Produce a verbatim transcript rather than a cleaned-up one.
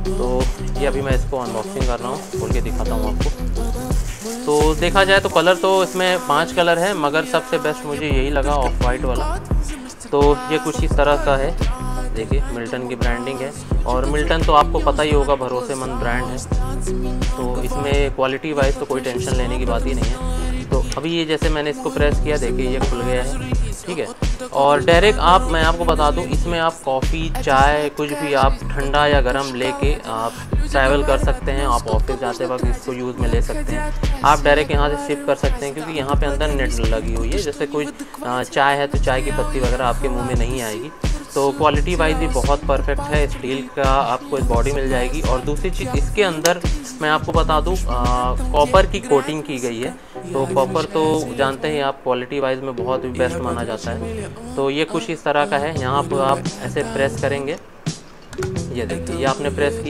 तो ये अभी मैं इसको अनबॉक्सिंग कर रहा हूँ, खोल के दिखाता हूँ आपको। तो देखा जाए तो कलर तो इसमें पांच कलर है, मगर सबसे बेस्ट मुझे यही लगा, ऑफ वाइट वाला। तो ये कुछ इस तरह का है, देखिए मिल्टन की ब्रांडिंग है, और मिल्टन तो आपको पता ही होगा भरोसेमंद ब्रांड है, तो इसमें क्वालिटी वाइज तो कोई टेंशन लेने की बात ही नहीं है। तो अभी ये जैसे मैंने इसको प्रेस किया, देखिए ये खुल गया है, ठीक है। और डायरेक्ट आप, मैं आपको बता दूं, इसमें आप कॉफ़ी, चाय, कुछ भी आप ठंडा या गर्म लेके आप ट्रैवल कर सकते हैं। आप ऑफिस जाते वक्त इसको यूज़ में ले सकते हैं। आप डायरेक्ट यहाँ से शिप कर सकते हैं, क्योंकि यहाँ पे अंदर नेट लगी हुई है। जैसे कोई चाय है तो चाय की पत्ती वगैरह आपके मुंह में नहीं आएगी। तो क्वालिटी वाइज भी बहुत परफेक्ट है। स्टील का आपको इस बॉडी मिल जाएगी। और दूसरी चीज़, इसके अंदर मैं आपको बता दूं, कॉपर की कोटिंग की गई है। तो कॉपर तो जानते हैं आप, क्वालिटी वाइज में बहुत बेस्ट माना जाता है। तो ये कुछ इस तरह का है। यहाँ पर आप ऐसे प्रेस करेंगे, ये देखिए, ये आपने प्रेस किया।